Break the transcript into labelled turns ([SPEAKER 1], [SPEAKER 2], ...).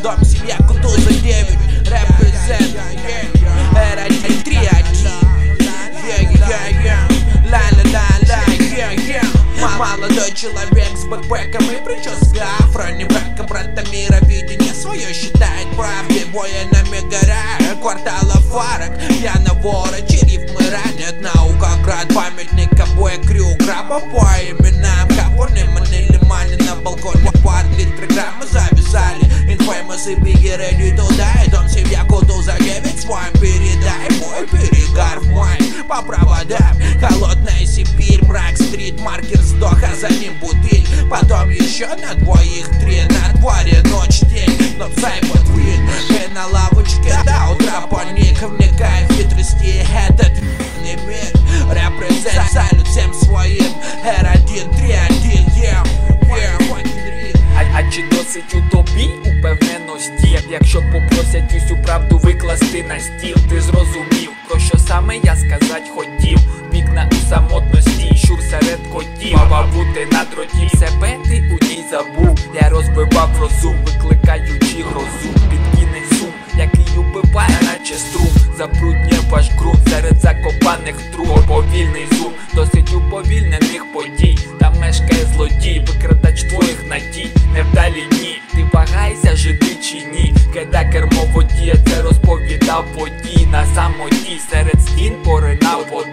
[SPEAKER 1] Дом, семья, Кутуза 9, репрезент, R1, 3, 1, ла-ла-ла-ла, молодой человек с бэкпэком и прическа афро, не брака, брата мира, видение свое считает правдой. Воинами горя, квартала фарок, пьяно ворочи, рифмы ранят. Наука, град, памятник, обои крю, граба по именам. Капурный манили мани на балконе, под литры грамма завязали. Infamous и Biggie ready to die. Дом, семья, Кутуза 9, свой передай. Мой перегар в май по проводам. Холодная Сибирь, мрак, стрит, маркер сдох, а за ним бутыль. Потом еще на двоих 3, на дворе ночь, день. Но сайбот вин, и на лавочке до утра паник. Вникая в хитрости, этот не мир. Репрезент, салют всем своим. R1, 3, 1,
[SPEAKER 2] А чи досить у тобі упевненості? Якщо попросять усю правду викласти на стіл, ти зрозумів, про що саме я сказать хотів. Вікна у самотності, щур серед котів. Мава бути на дроті, себе ти у ній забув. Я розбивав розум, викликаючи грозу. Під кінець сум, який убиває, наче струм. Забруднює ваш ґрунт серед закопаних труб. Повільний зум, досить уповільнених подій. Там мешкає злодій, викрадач твоїх надій. Невдалі дні, ти вагаєшся жити чи ні? Кида кермо воді, це розповідав подій. На самоті серед стін поринав води.